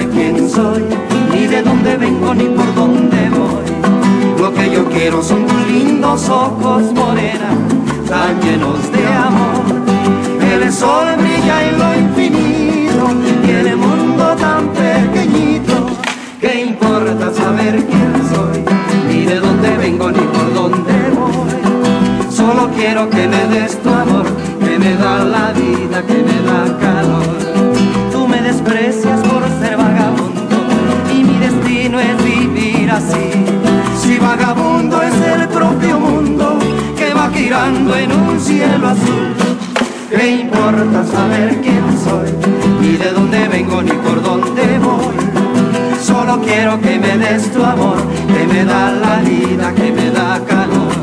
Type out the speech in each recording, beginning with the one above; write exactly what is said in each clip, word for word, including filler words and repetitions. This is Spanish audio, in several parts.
saber quién soy, ni de dónde vengo, ni por dónde voy. Lo que yo quiero son tus lindos ojos, morena, tan llenos de amor. El sol brilla en lo infinito y en el mundo tan pequeñito. ¿Qué importa saber quién soy, ni de dónde vengo, ni por dónde voy? Solo quiero que me des tu amor, que me da la vida, que me da calor. Tú me desprecias por ser vagabundo y mi destino es vivir así. Si vagabundo es el propio mundo que va girando en un cielo azul. ¿Qué importa saber quién soy, ni de dónde vengo, ni por dónde voy? Solo quiero que me des tu amor, que me da la vida, que me da calor.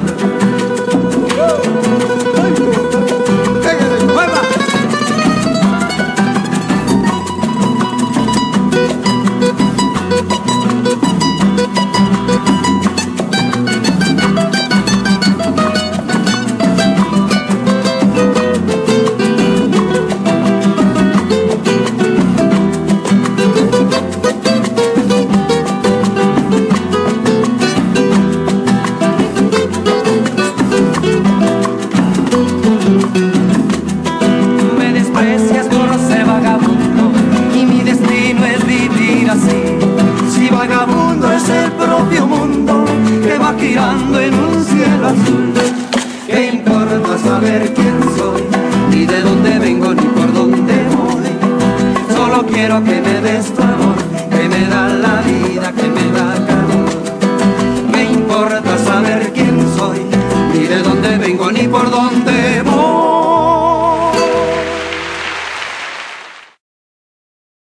Girando en un cielo azul. ¿Qué importa saber quién soy, ni de dónde vengo, ni por dónde voy? Solo quiero que me des tu amor, que me da la vida, que me da calor. ¿Qué importa saber quién soy, ni de dónde vengo, ni por dónde